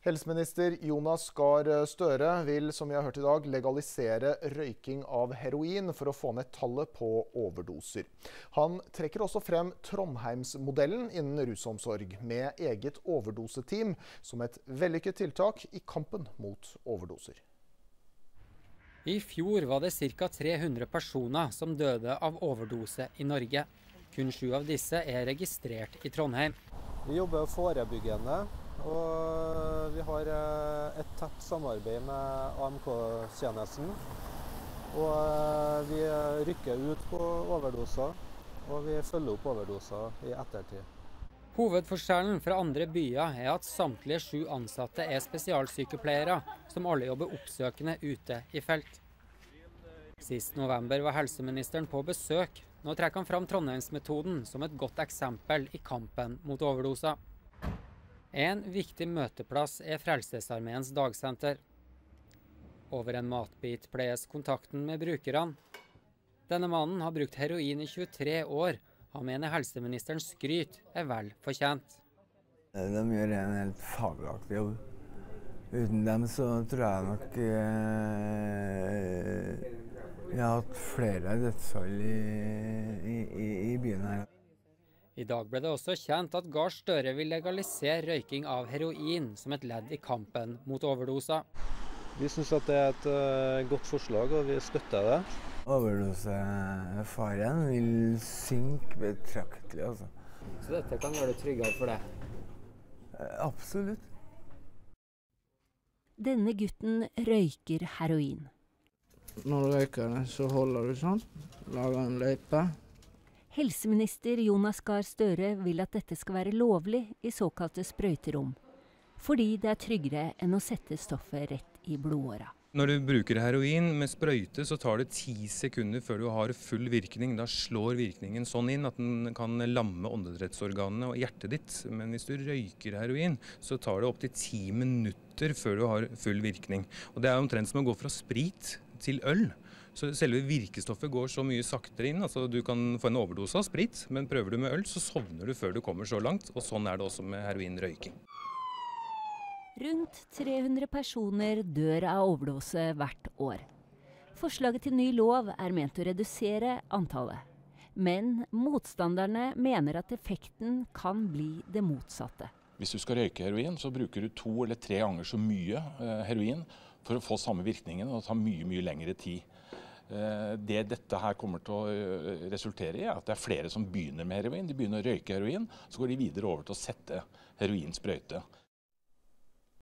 Helseminister Jonas Gahr Støre vil, som vi har hørt i dag, legalisere røyking av heroin for å få ned tallet på overdoser. Han trekker også frem Trondheimsmodellen innen rusomsorg, med eget overdoseteam som et vellykket tiltak i kampen mot overdoser. I fjor var det ca. 300 personer som døde av overdose i Norge. Kun 7 av disse er registrert i Trondheim. Vi jobber forebyggende, og vi har et tett samarbeid med AMK-tjenesten. Og vi rykker ut på overdoser, og vi følger opp overdoser i ettertid. Hovedforskjellen fra andre byer er at samtlige 7 ansatte er spesialsykepleiere, som alle jobber oppsøkende ute i felt. Sist november var helseministeren på besøk. Nå trekker han fram Trondheimsmetoden som et godt eksempel i kampen mot overdoser. En viktig møteplass er Frelsesarmeens dagsenter. Over en matbit pleies kontakten med brukerne. Denne mannen har brukt heroin i 23 år. Han mener helseministerens skryt er vel fortjent. De gjør en helt fabelaktig jobb. Uten dem så tror jeg nok vi har hatt flere dødsfall i byen her. I dag ble det også kjent at Gahr Støre vil legalisere røyking av heroin som et ledd i kampen mot overdoser. Vi synes at det er et godt forslag, og vi støtter det. Overdosefaren vil synke betraktelig, altså. Så dette kan gjøre det tryggere for deg? Absolutt. Denne gutten røyker heroin. Når du røyker det, så holder du sånn, lager en løype. Helseminister Jonas Gahr Støre vil at dette skal være lovlig i såkalte sprøyterom, fordi det er tryggere enn å sette stoffet rett i blodåra. Når du bruker heroin med sprøyte, så tar det 10 sekunder før du har full virkning. Da slår virkningen sånn inn at den kan lamme åndedrettsorganene og hjertet ditt. Men hvis du røyker heroin, så tar det opp til 10 minutter før du har full virkning. Og det er omtrent som å gå fra sprit til øl. Så selve virkestoffet går så mye saktere inn. Altså du kan få en overdose av sprit, men prøver du med øl, så sovner du før du kommer så langt. Og sånn er det også med heroinrøyking. Rundt 300 personer dør av overdose hvert år. Forslaget til ny lov er ment å redusere antallet. Men motstanderne mener at effekten kan bli det motsatte. Hvis du skal røyke heroin, så bruker du 2 eller 3 ganger så mye heroin for å få samme virkningen, og det tar mye lengre tid. Det dette her kommer til å resultere i, er at det er flere som begynner med heroin. De begynner å røyke heroin, så går de videre over til å sette heroinsprøyte.